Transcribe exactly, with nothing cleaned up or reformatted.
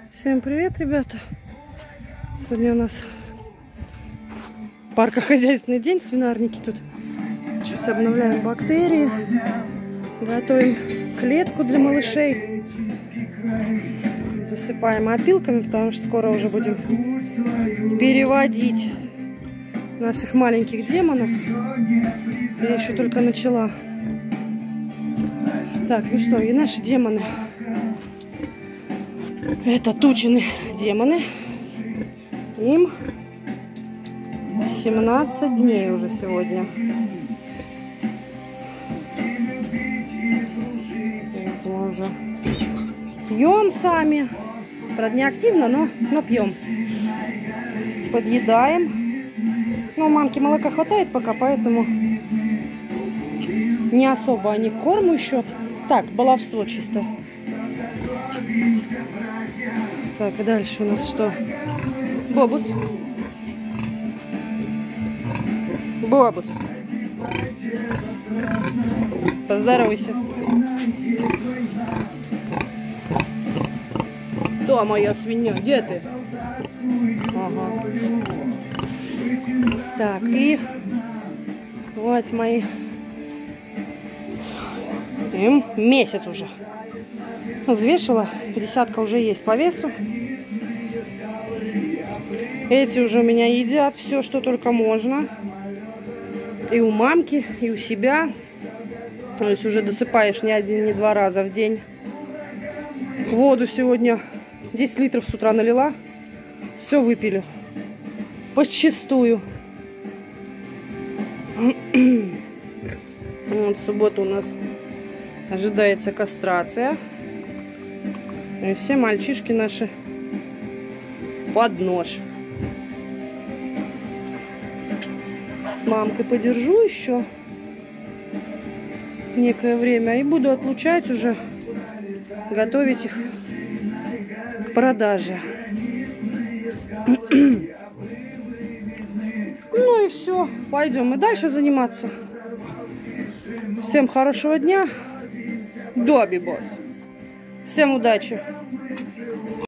Всем привет, ребята! Сегодня у нас паркохозяйственный день, свинарники тут. Сейчас обновляем бактерии, готовим клетку для малышей, засыпаем опилками, потому что скоро уже будем переводить наших маленьких демонов. Я еще только начала. Так, ну что, и наши демоны. Это Тучины демоны. Им семнадцать дней уже сегодня. Вот мы уже пьем сами. Правда, не активно, но, но пьем. Подъедаем. Но у мамки молока хватает пока, поэтому не особо они к корму еще. Так, баловство чисто. Так, и дальше у нас что? Бобус. Бобус. Поздоровайся. Да, моя свинья, где ты? Ага. Так, и вот мои. Им месяц уже. Взвешивала, десятка уже есть по весу. Эти уже у меня едят все, что только можно. И у мамки, и у себя. То есть уже досыпаешь не один, не два раза в день. Воду сегодня десять литров с утра налила. Все выпили. Подчистую. Вот в субботу у нас ожидается кастрация. И все мальчишки наши под нож. С мамкой подержу еще некое время и буду отлучать уже, готовить их к продаже. Ну и все, пойдем и дальше заниматься. Всем хорошего дня. Добби босс. Всем удачи!